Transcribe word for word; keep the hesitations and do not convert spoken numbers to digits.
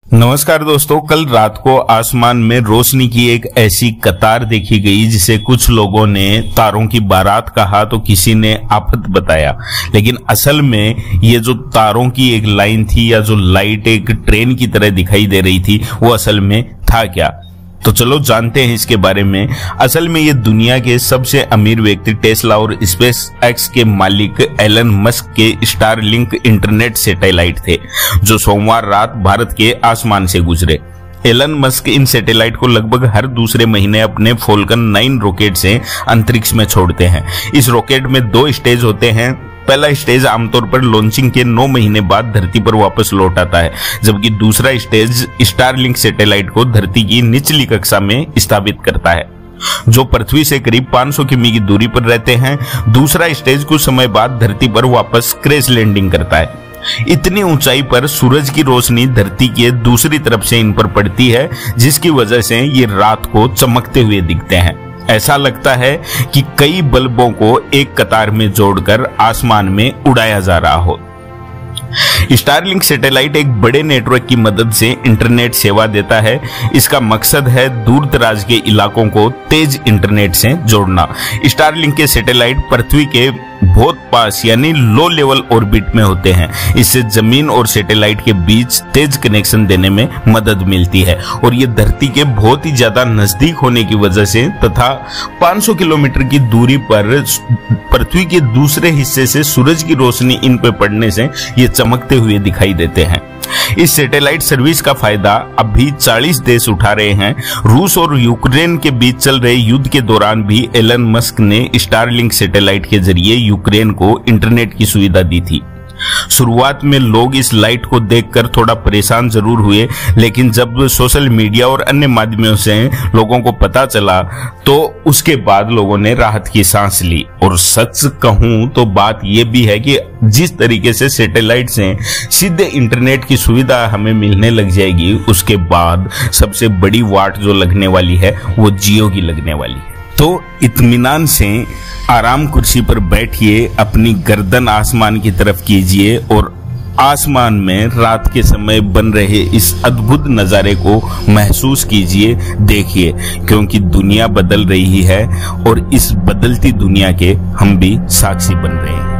नमस्कार दोस्तों, कल रात को आसमान में रोशनी की एक ऐसी कतार देखी गई जिसे कुछ लोगों ने तारों की बारात कहा तो किसी ने आफत बताया। लेकिन असल में ये जो तारों की एक लाइन थी या जो लाइट एक ट्रेन की तरह दिखाई दे रही थी वो असल में था क्या, तो चलो जानते हैं इसके बारे में। असल में ये दुनिया के सबसे अमीर व्यक्ति टेस्ला और स्पेस एक्स के मालिक एलन मस्क के स्टारलिंक इंटरनेट सैटेलाइट थे जो सोमवार रात भारत के आसमान से गुजरे। एलन मस्क इन सैटेलाइट को लगभग हर दूसरे महीने अपने फॉल्कन नाइन रॉकेट से अंतरिक्ष में छोड़ते हैं। इस रॉकेट में दो स्टेज होते हैं। पहला स्टेज आमतौर पर लॉन्चिंग के नौ महीने बाद धरती पर वापस लौट आता है, जबकि दूसरा स्टेज स्टारलिंक सैटेलाइट को धरती की निचली कक्षा में स्थापित करता है जो पृथ्वी से करीब पाँच सौ किमी की दूरी पर रहते हैं। दूसरा स्टेज कुछ समय बाद धरती पर वापस क्रैश लैंडिंग करता है। इतनी ऊंचाई पर सूरज की रोशनी धरती के दूसरी तरफ से इन पर पड़ती है, जिसकी वजह से ये रात को चमकते हुए दिखते हैं। ऐसा लगता है कि कई बल्बों को एक कतार में जोड़कर आसमान में उड़ाया जा रहा हो। स्टारलिंक सैटेलाइट एक बड़े नेटवर्क की मदद से इंटरनेट सेवा देता है। इसका मकसद है दूर दराज के इलाकों को तेज इंटरनेट से जोड़ना। स्टारलिंक के सैटेलाइट पृथ्वी के बहुत पास यानी लो लेवल ऑर्बिट में होते हैं। इससे जमीन और सैटेलाइट के बीच तेज कनेक्शन देने में मदद मिलती है और ये धरती के बहुत ही ज्यादा नजदीक होने की वजह से तथा पाँच सौ किलोमीटर की दूरी पर पृथ्वी के दूसरे हिस्से से सूरज की रोशनी इन पर पड़ने से ये चमकते हुए दिखाई देते हैं। इस सैटेलाइट सर्विस का फायदा अभी चालीस देश उठा रहे हैं। रूस और यूक्रेन के बीच चल रहे युद्ध के दौरान भी एलन मस्क ने स्टारलिंक सैटेलाइट के जरिए यूक्रेन को इंटरनेट की सुविधा दी थी। शुरुआत में लोग इस लाइट को देखकर थोड़ा परेशान जरूर हुए, लेकिन जब सोशल मीडिया और अन्य माध्यमों से लोगों को पता चला तो उसके बाद लोगों ने राहत की सांस ली। और सच कहूं तो बात यह भी है कि जिस तरीके से सैटेलाइट से सीधे इंटरनेट की सुविधा हमें मिलने लग जाएगी, उसके बाद सबसे बड़ी वाट जो लगने वाली है वो जियो की लगने वाली है। तो इत्मीनान से आराम कुर्सी पर बैठिए, अपनी गर्दन आसमान की तरफ कीजिए और आसमान में रात के समय बन रहे इस अद्भुत नजारे को महसूस कीजिए, देखिए, क्योंकि दुनिया बदल रही है और इस बदलती दुनिया के हम भी साक्षी बन रहे हैं।